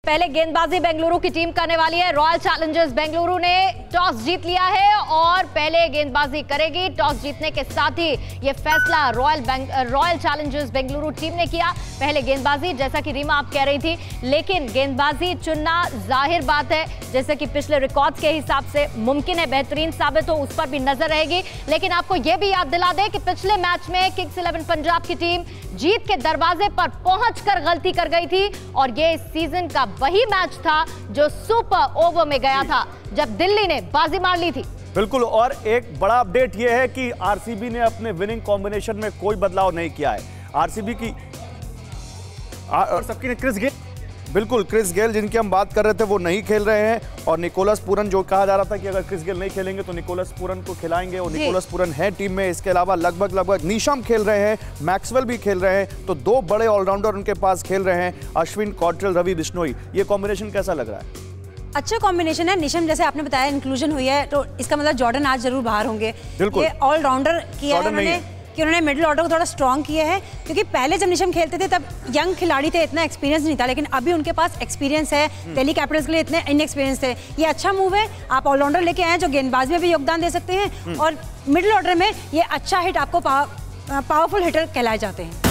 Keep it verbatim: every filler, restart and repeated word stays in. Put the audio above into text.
पहले गेंदबाजी बेंगलुरु की टीम करने वाली है। रॉयल चैलेंजर्स बेंगलुरु ने टॉस जीत लिया है और पहले गेंदबाजी करेगी। टॉस जीतने के साथ ही ये फैसला royal royal challengers Bengaluru team ने किया। पहले गेंदबाजी, जैसा कि रीमा आप कह रही थी, लेकिन गेंदबाजी चुनना जाहिर बात है जैसे कि पिछले रिकॉर्ड्स के हिसाब से मुमकिन है बेहतरीन साबित हो, उस पर भी नजर रहेगी। लेकिन आपको यह भी याद दिला दें कि पिछले मैच में किंग्स इलेवन पंजाब की टीम जीत के दरवाजे पर पहुंचकर गलती कर गई थी और ये इस सीजन का वही मैच था जो सुपर ओवर में गया था जब दिल्ली ने बाजी मार ली थी। बिल्कुल, और एक बड़ा अपडेट यह है कि आरसीबी ने अपने विनिंग कॉम्बिनेशन में कोई बदलाव नहीं किया है। आरसीबी की और सबकी ने क्रिस गेल, बिल्कुल क्रिस गेल जिनकी हम बात कर रहे थे वो नहीं खेल रहे हैं और निकोलस पूरन, जो कहा जा रहा था कि अगर क्रिस गेल नहीं खेलेंगे तो निकोलस पूरन को खिलाएंगे और निकोलस पूरन है टीम में। इसके अलावा लगभग लगभग नीशम खेल रहे हैं, मैक्सवेल भी खेल रहे हैं, तो दो बड़े ऑलराउंडर उनके पास खेल रहे हैं, अश्विन, कॉट्रेल, रवि बिश्नोई। ये कॉम्बिनेशन कैसा लग रहा है? अच्छा कॉम्बिनेशन है। निशम जैसे आपने बताया इंक्लूजन हुई है तो इसका मतलब जॉर्डन आज जरूर बाहर होंगे। ये ऑलराउंडर किया है उन्होंने कि उन्होंने मिडिल ऑर्डर को थोड़ा स्ट्रॉन्ग किया है, क्योंकि पहले जब निशम खेलते थे तब यंग खिलाड़ी थे, इतना एक्सपीरियंस नहीं था, लेकिन अभी उनके पास एक्सपीरियंस है। दिल्ली कैपिटल्स के लिए इतने इनएक्सपीरियंस थे। ये अच्छा मूव है, आप ऑलराउंडर लेके आए जो गेंदबाजी में भी योगदान दे सकते हैं और मिडिल ऑर्डर में ये अच्छा हिट, आपको पावरफुल हिटर कहलाए जाते हैं।